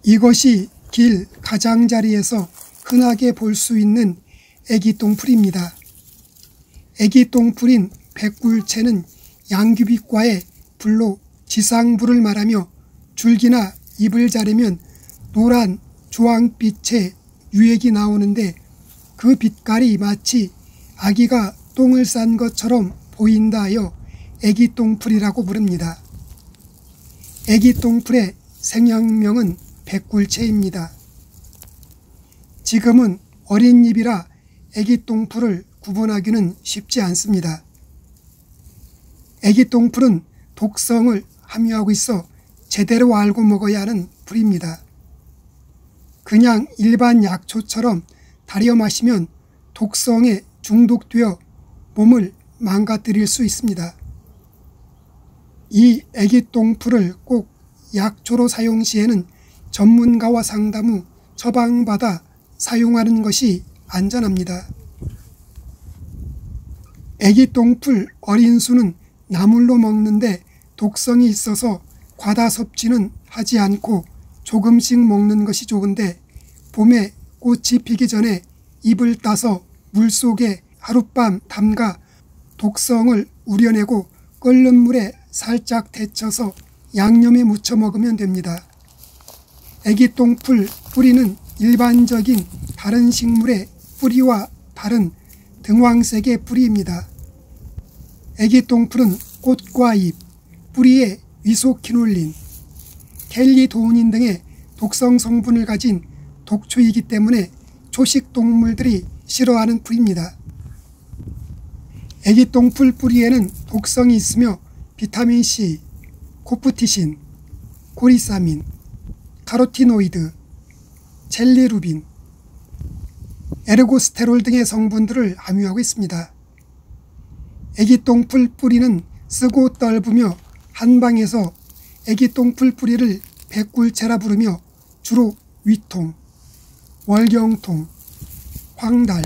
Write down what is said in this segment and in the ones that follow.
이것이 길 가장자리에서 흔하게 볼 수 있는 애기똥풀입니다. 애기똥풀인 백굴채는 양귀빛과의 불로 지상불을 말하며 줄기나 잎을 자르면 노란 주황빛의 유액이 나오는데 그 빛깔이 마치 아기가 똥을 싼 것처럼 보인다 하여 애기똥풀이라고 부릅니다. 애기똥풀의 생형명은 백굴채입니다. 지금은 어린 잎이라 애기똥풀을 구분하기는 쉽지 않습니다. 애기똥풀은 독성을 함유하고 있어 제대로 알고 먹어야 하는 풀입니다. 그냥 일반 약초처럼 달여 마시면 독성에 중독되어 몸을 망가뜨릴 수 있습니다. 이 애기똥풀을 꼭 약초로 사용 시에는 전문가와 상담 후 처방받아 사용하는 것이 안전합니다. 애기똥풀 어린 수는 나물로 먹는데 독성이 있어서 과다 섭취는 하지 않고 조금씩 먹는 것이 좋은데 봄에 꽃이 피기 전에 잎을 따서 물속에 하룻밤 담가 독성을 우려내고 끓는 물에 살짝 데쳐서 양념에 무쳐 먹으면 됩니다. 애기똥풀 뿌리는 일반적인 다른 식물의 뿌리와 다른 등황색의 뿌리입니다. 애기똥풀은 꽃과 잎, 뿌리에 위소키놀린, 켈리도우닌 등의 독성 성분을 가진 독초이기 때문에 초식 동물들이 싫어하는 풀입니다. 애기똥풀 뿌리에는 독성이 있으며 비타민C, 코프티신, 코리사민, 카로티노이드, 첼리루빈, 에르고스테롤 등의 성분들을 함유하고 있습니다. 애기똥풀 뿌리는 쓰고 떫으며 한방에서 애기똥풀 뿌리를 백굴채라 부르며 주로 위통, 월경통, 황달,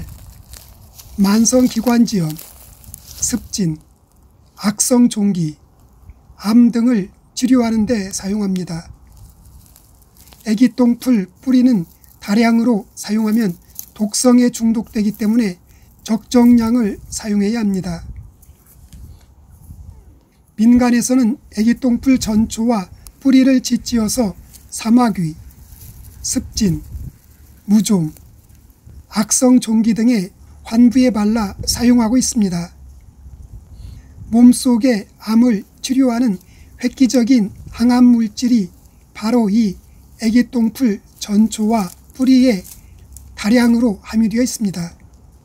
만성기관지염, 습진, 악성종기, 암 등을 치료하는 데 사용합니다. 애기똥풀 뿌리는 다량으로 사용하면 독성에 중독되기 때문에 적정량을 사용해야 합니다. 민간에서는 애기똥풀 전초와 뿌리를 짓지어서 사마귀, 습진, 무좀, 악성종기 등의 환부에 발라 사용하고 있습니다. 몸속의 암을 치료하는 획기적인 항암 물질이 바로 이 애기똥풀 전초와 뿌리에 다량으로 함유되어 있습니다.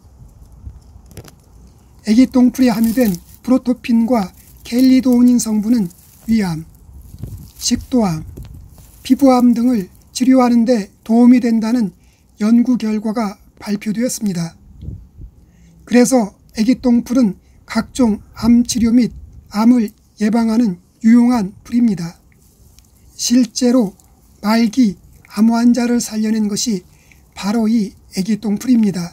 애기똥풀에 함유된 프로토핀과 켈리도우닌 성분은 위암, 식도암, 피부암 등을 치료하는 데 도움이 된다는 연구 결과가 발표되었습니다. 그래서 애기똥풀은 각종 암 치료 및 암을 예방하는 유용한 풀입니다. 실제로 말기 암 환자를 살려낸 것이 바로 이 애기똥풀입니다.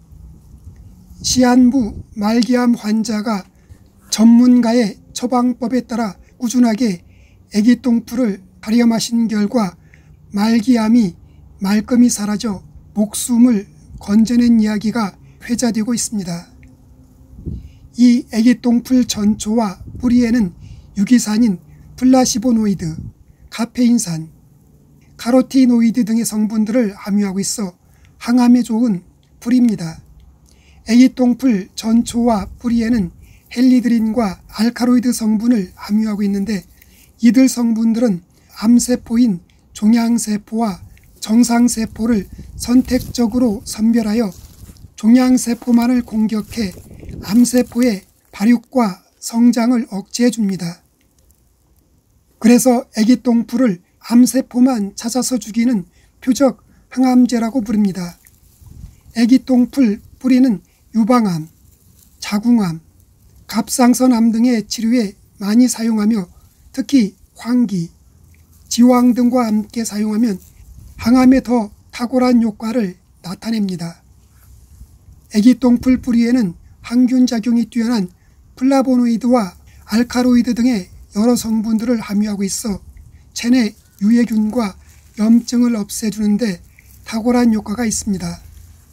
시한부 말기암 환자가 전문가의 처방법에 따라 꾸준하게 애기똥풀을 달여 마신 결과 말기암이 말끔히 사라져 목숨을 건져낸 이야기가 회자되고 있습니다. 이 애기똥풀 전초와 뿌리에는 유기산인 플라시보노이드, 카페인산, 카로티노이드 등의 성분들을 함유하고 있어 항암에 좋은 풀입니다. 애기똥풀 전초와 뿌리에는 헬리드린과 알카로이드 성분을 함유하고 있는데 이들 성분들은 암세포인 종양세포와 정상세포를 선택적으로 선별하여 종양세포만을 공격해 암세포의 발육과 성장을 억제해 줍니다. 그래서 애기똥풀을 암세포만 찾아서 죽이는 표적 항암제라고 부릅니다. 애기똥풀 뿌리는 유방암, 자궁암, 갑상선암 등의 치료에 많이 사용하며 특히 환기, 지황 등과 함께 사용하면 항암에 더 탁월한 효과를 나타냅니다. 애기똥풀 뿌리에는 항균 작용이 뛰어난 플라보노이드와 알카로이드 등의 여러 성분들을 함유하고 있어 체내 유해균과 염증을 없애주는데 탁월한 효과가 있습니다.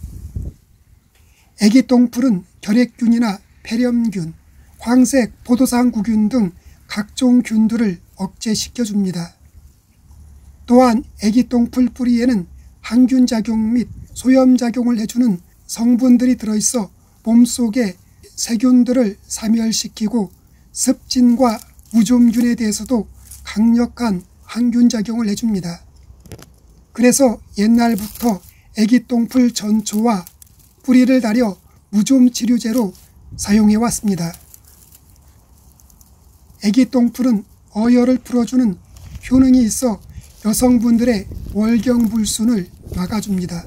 애기똥풀은 결핵균이나 폐렴균, 황색 포도상구균 등 각종 균들을 억제시켜줍니다. 또한 애기똥풀 뿌리에는 항균작용 및 소염작용을 해주는 성분들이 들어있어 몸속의 세균들을 사멸시키고 습진과 무좀균에 대해서도 강력한 항균작용을 해줍니다. 그래서 옛날부터 애기똥풀 전초와 뿌리를 달여 무좀 치료제로 사용해왔습니다. 애기똥풀은 어혈을 풀어주는 효능이 있어 여성분들의 월경불순을 막아줍니다.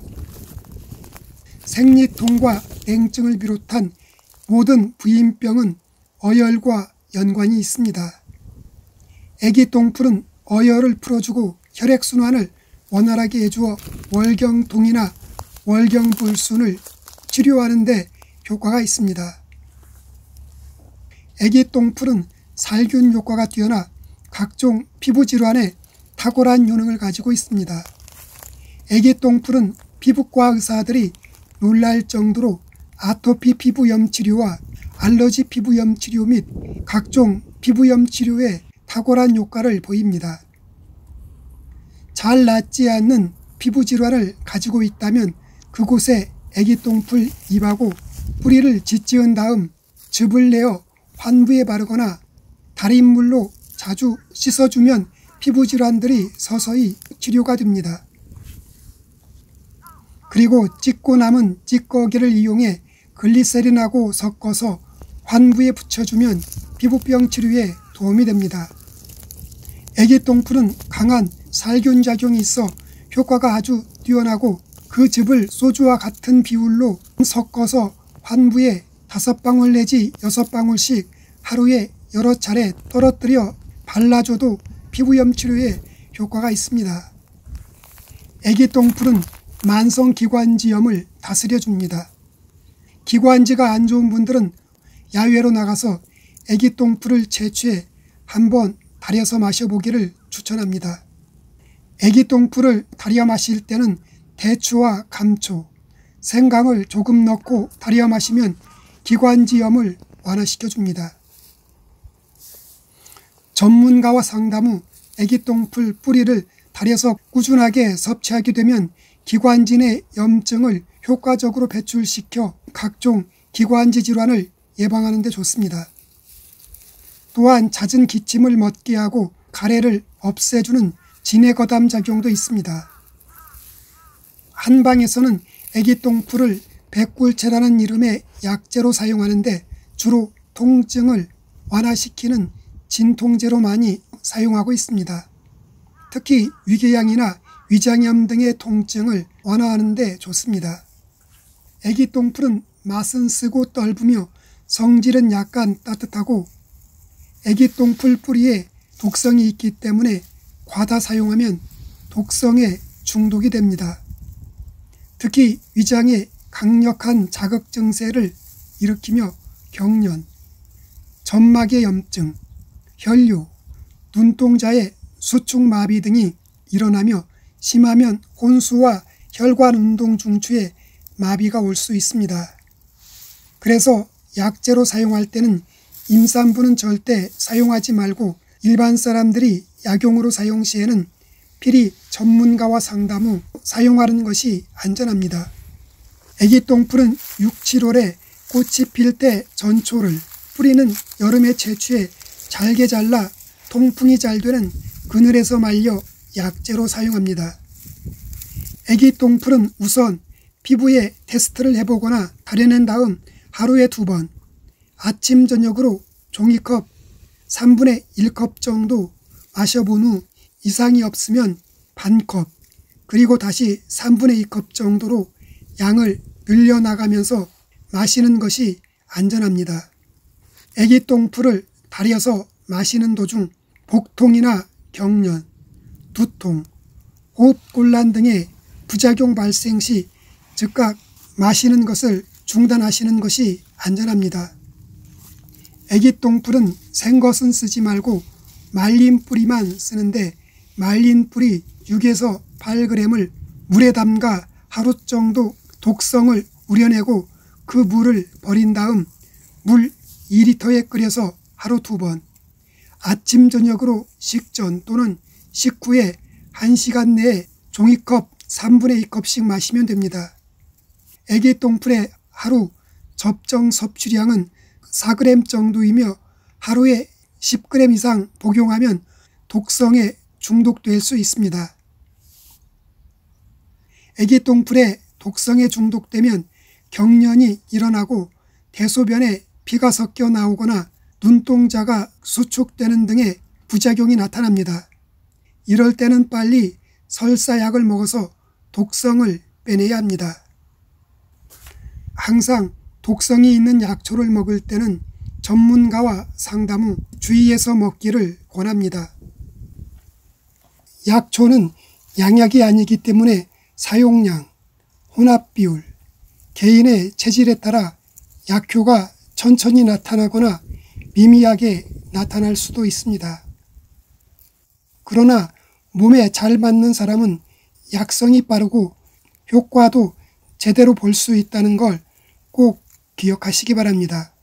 생리통과 냉증을 비롯한 모든 부인병은 어혈과 연관이 있습니다. 애기똥풀은 어혈을 풀어주고 혈액순환을 원활하게 해주어 월경통이나 월경불순을 치료하는 데 효과가 있습니다. 애기똥풀은 살균 효과가 뛰어나 각종 피부질환에 탁월한 효능을 가지고 있습니다. 애기똥풀은 피부과 의사들이 놀랄 정도로 아토피 피부염 치료와 알러지 피부염 치료 및 각종 피부염 치료에 탁월한 효과를 보입니다. 잘 낫지 않는 피부질환을 가지고 있다면 그곳에 애기똥풀 잎하고 뿌리를 짓지은 다음 즙을 내어 환부에 바르거나 달인물로 자주 씻어주면 피부질환들이 서서히 치료가 됩니다. 그리고 찢고 남은 찌꺼기를 이용해 글리세린하고 섞어서 환부에 붙여주면 피부병 치료에 도움이 됩니다. 애기똥풀은 강한 살균작용이 있어 효과가 아주 뛰어나고 그 즙을 소주와 같은 비율로 섞어서 환부에 5방울 내지 6방울씩 하루에 여러 차례 떨어뜨려 발라줘도 피부염 치료에 효과가 있습니다. 애기똥풀은 만성기관지염을 다스려줍니다. 기관지가 안 좋은 분들은 야외로 나가서 애기똥풀을 채취해 한번 달여서 마셔보기를 추천합니다. 애기똥풀을 달여 마실 때는 대추와 감초, 생강을 조금 넣고 달여 마시면 기관지염을 완화시켜줍니다. 전문가와 상담 후 애기똥풀 뿌리를 달여서 꾸준하게 섭취하게 되면 기관지 내 염증을 효과적으로 배출시켜 각종 기관지 질환을 예방하는 데 좋습니다. 또한 잦은 기침을 멎게 하고 가래를 없애주는 진해거담 작용도 있습니다. 한방에서는 애기똥풀을 백굴채라는 이름의 약재로 사용하는데 주로 통증을 완화시키는 진통제로 많이 사용하고 있습니다. 특히 위궤양이나 위장염 등의 통증을 완화하는 데 좋습니다. 애기똥풀은 맛은 쓰고 떫으며 성질은 약간 따뜻하고 애기똥풀 뿌리에 독성이 있기 때문에 과다 사용하면 독성에 중독이 됩니다. 특히 위장에 강력한 자극 증세를 일으키며 경련, 점막의 염증, 혈뇨, 눈동자의 수축마비 등이 일어나며 심하면 혼수와 혈관 운동 중추에 마비가 올 수 있습니다. 그래서 약재로 사용할 때는 임산부는 절대 사용하지 말고 일반 사람들이 약용으로 사용 시에는 필히 전문가와 상담 후 사용하는 것이 안전합니다. 애기똥풀은 6, 7월에 꽃이 필 때 전초를, 뿌리는 여름에 채취해 잘게 잘라 통풍이 잘 되는 그늘에서 말려 약재로 사용합니다. 애기똥풀은 우선 피부에 테스트를 해보거나 달여낸 다음 하루에 2번, 아침 저녁으로 종이컵 3분의 1컵 정도 마셔본 후 이상이 없으면 반컵, 그리고 다시 3분의 2컵 정도로 양을 늘려나가면서 마시는 것이 안전합니다. 애기똥풀을 달여서 마시는 도중 복통이나 경련, 두통, 호흡곤란 등의 부작용 발생 시 즉각 마시는 것을 중단하시는 것이 안전합니다. 애기똥풀은 생것은 쓰지 말고 말린 뿌리만 쓰는데 말린 뿌리 6에서 8g을 물에 담가 하루 정도 독성을 우려내고 그 물을 버린 다음 물 2리터에 끓여서 하루 2번, 아침 저녁으로 식전 또는 식후에 1시간 내에 종이컵 3분의 2컵씩 마시면 됩니다. 애기똥풀의 하루 적정 섭취량은 4g 정도이며 하루에 10g 이상 복용하면 독성에 중독될 수 있습니다. 애기똥풀에 독성에 중독되면 경련이 일어나고 대소변에 피가 섞여 나오거나 눈동자가 수축되는 등의 부작용이 나타납니다. 이럴 때는 빨리 설사약을 먹어서 독성을 빼내야 합니다. 항상 독성이 있는 약초를 먹을 때는 전문가와 상담 후 주의해서 먹기를 권합니다. 약초는 양약이 아니기 때문에 사용량, 혼합 비율, 개인의 체질에 따라 약효가 천천히 나타나거나 미미하게 나타날 수도 있습니다. 그러나 몸에 잘 맞는 사람은 약성이 빠르고 효과도 제대로 볼 수 있다는 걸 꼭 기억하시기 바랍니다.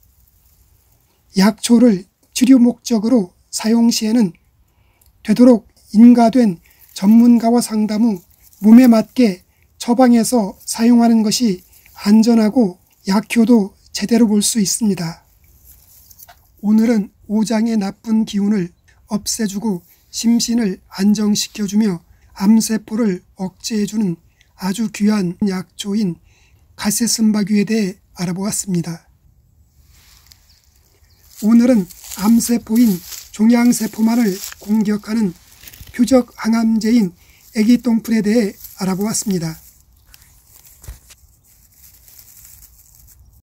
약초를 치료 목적으로 사용 시에는 되도록 인가된 전문가와 상담 후 몸에 맞게 처방해서 사용하는 것이 안전하고 약효도 제대로 볼 수 있습니다. 오늘은 오장의 나쁜 기운을 없애주고 심신을 안정시켜주며 암세포를 억제해주는 아주 귀한 약초인 가세슨바귀에 대해 알아보았습니다. 오늘은 암세포인 종양세포만을 공격하는 표적 항암제인 애기똥풀에 대해 알아보았습니다.